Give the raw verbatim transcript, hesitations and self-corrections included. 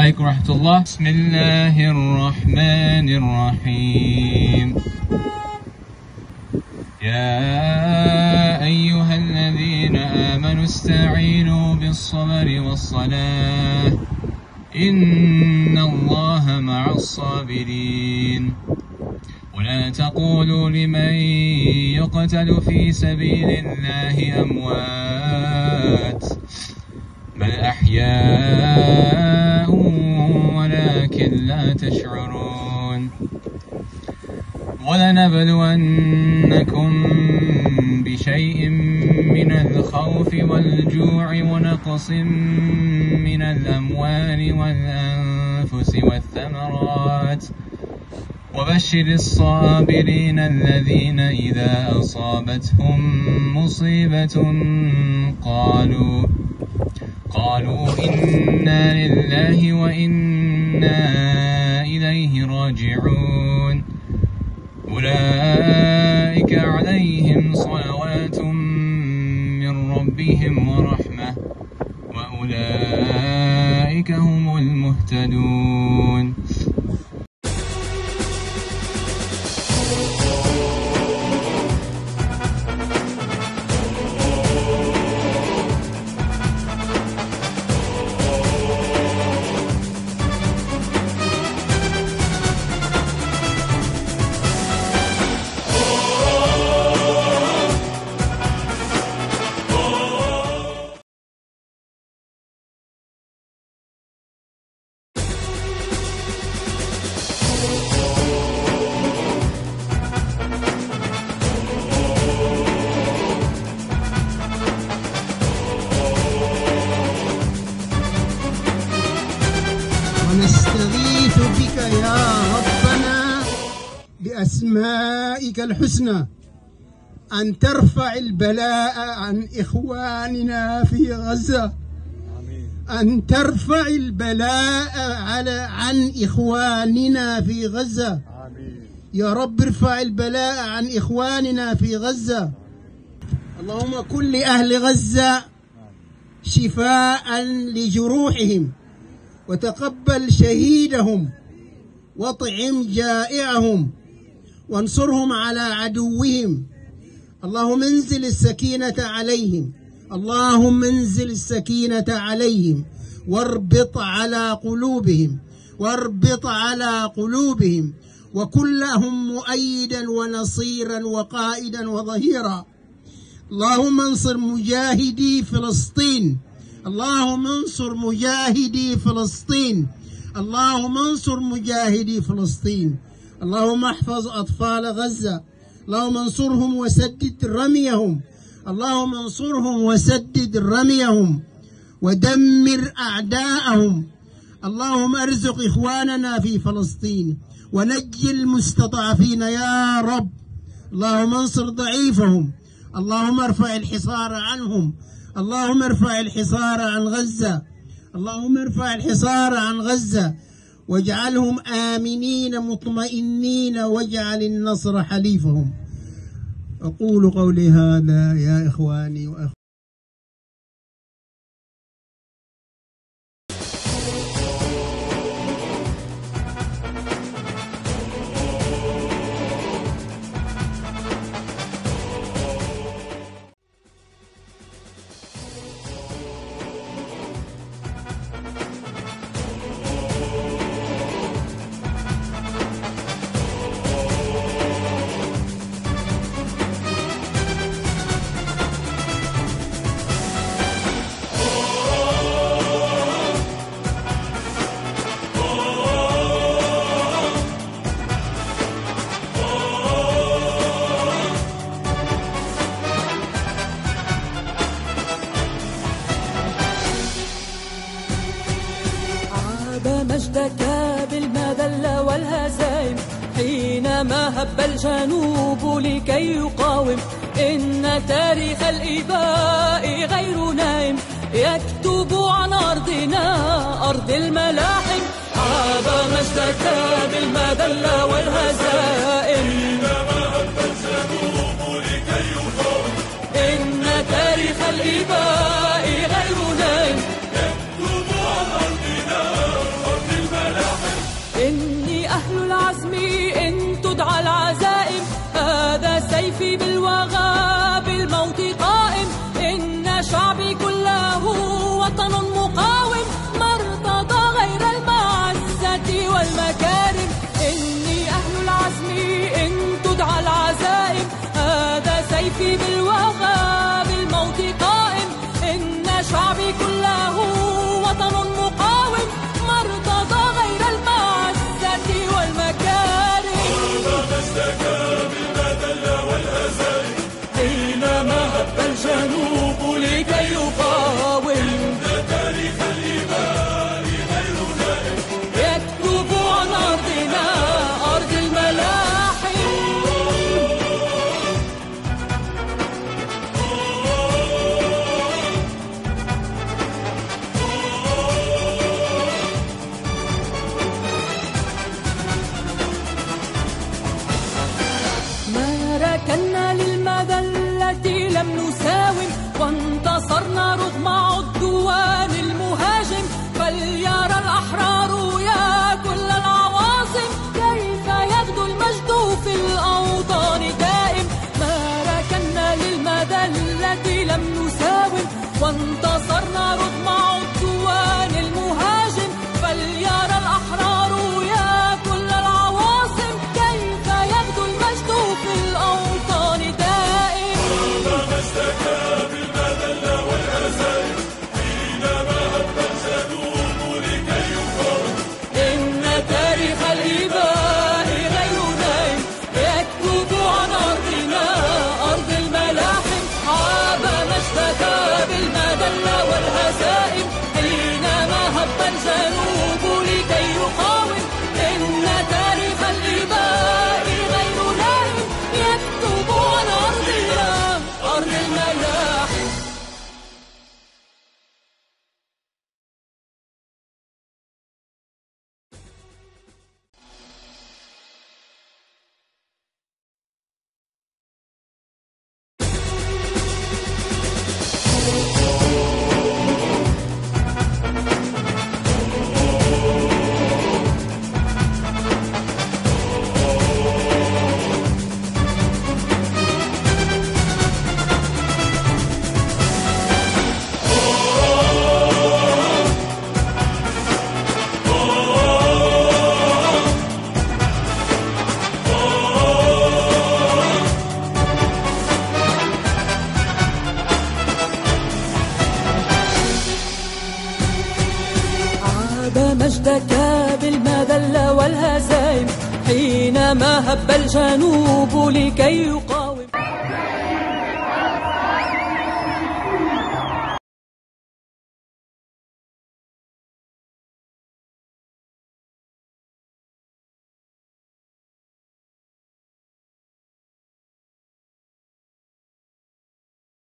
عليكم ورحمة الله. بسم الله الرحمن الرحيم. يا أيها الذين آمنوا استعينوا بالصبر والصلاة إن الله مع الصابرين. ولا تقولوا لمن يقتل في سبيل الله أموات بل أحياء ولكن لا تشعرون. ولنبلونكم بشيء من الخوف والجوع ونقص من الأموال والأنفس والثمرات وبشر الصابرين الذين إذا أصابتهم مصيبة قالوا قالوا إنا لله وإنا إليه راجعون. أولئك عليهم صلوات من ربهم ورحمة وأولئك هم المهتدون. ونستغيث بك يا ربنا بأسمائك الحسنى أن ترفع البلاء عن إخواننا في غزة. أن ترفع البلاء على عن إخواننا في غزة. يا رب ارفع البلاء عن إخواننا في غزة. اللهم كن لأهل غزة شفاء لجروحهم وتقبل شهيدهم واطعم جائعهم وانصرهم على عدوهم. اللهم انزل السكينة عليهم اللهم انزل السكينة عليهم واربط على قلوبهم واربط على قلوبهم وكن لهم مؤيدا ونصيرا وقائدا وظهيرا. اللهم انصر مجاهدي فلسطين. اللهم انصر مجاهدي فلسطين. اللهم انصر مجاهدي فلسطين. اللهم احفظ أطفال غزة. اللهم انصرهم وسدد رميهم. اللهم انصرهم وسدد رميهم ودمر أعداءهم. اللهم ارزق إخواننا في فلسطين ونجي المستضعفين يا رب. اللهم انصر ضعيفهم. اللهم ارفع الحصار عنهم. اللهم ارفع الحصار عن غزة. اللهم ارفع الحصار عن غزة واجعلهم آمنين مطمئنين واجعل النصر حليفهم. أقول قولي هذا يا إخواني وأخواني. مجدك بالمذلة والهزائم حينما هب الجنوب لكي يقاوم. إن تاريخ الإباء غير نائم يكتب عن أرضنا أرض الملاحم. عاب مجدك بالمذلة والهزائم حينما هب الجنوب لكي يقاوم. إن تاريخ الإباء غير نائم يكتب عن أرضنا سيفي بالوغى بالموت قائم، إن شعبي كله وطن مقاوم، ما ارتضى غير المعزة والمكارم. إني أهل العزم إن تدعى العزائم، هذا سيفي بالوغى بالموت قائم، إن شعبي كله وطن مقاوم، ما ارتضى غير المعزة والمكارم. هذا اشتكى بالمذل والهزائم، حينما هب الجنوب لكي يقاوم، إن تاريخ الإيمان غير نائم، يكتب عن أرضنا أرض الملاحم. ما ركنا للمذلة لم نساوم، وانتصرنا رغم عدوان المهاجم. فليرى الأحرار يا كل العواصم، كيف يغدو المجد في الأوطان دائم. ما ركنا للمذلة لم نساوم، وانتصرنا رغم عدوان المهاجم. فليرى الأحرار يا كل العواصم، كيف يغدو المجد في الأوطان دائم. هذا اشتكى بالمذل والهزائم، حينما هب الجنوب لكي يقاوم، إن تاريخ الإباء غير نائم، يكتب عن أرضنا أرض الملاحم. عاب ما اشتكى بالمذل والهزائم، حينما هب الجنوب لكي يقاوم، إن تاريخ الإباء غير نائم، يكتب عن أرضنا أرض الملاحم. عاب مجدك بالمذل والهزائم، حينما هب الجنوب لكي يقاوم.